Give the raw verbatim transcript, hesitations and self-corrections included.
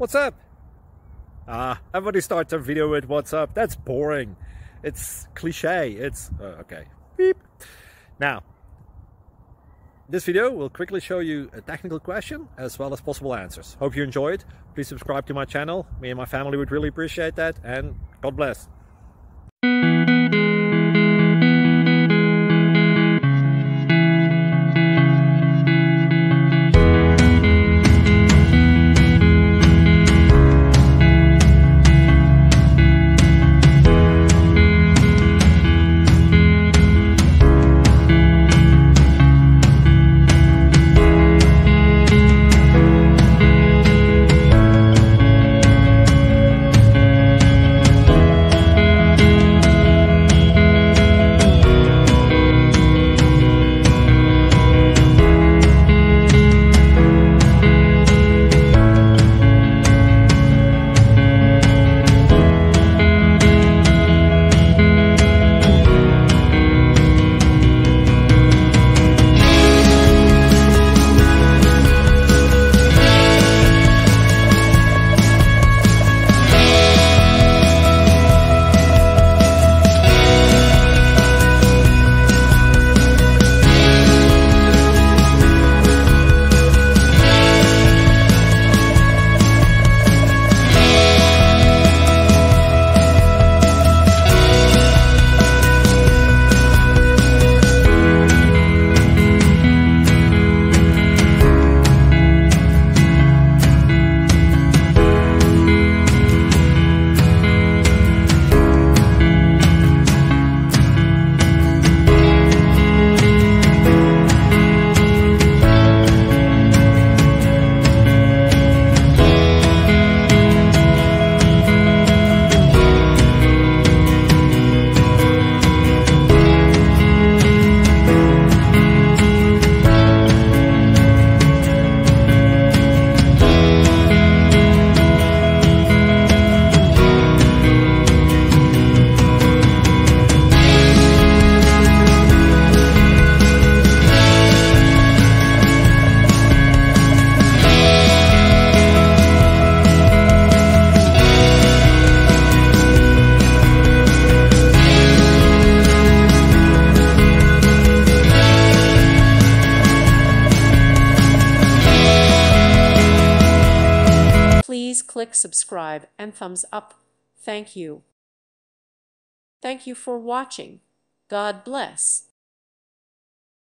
What's up? Ah, everybody starts their video with what's up. That's boring. It's cliche. It's uh, okay. Beep. Now, this video will quickly show you a technical question as well as possible answers. Hope you enjoyed. Please subscribe to my channel. Me and my family would really appreciate that, and God bless. Please click subscribe and thumbs up. Thank you. Thank you for watching. God bless.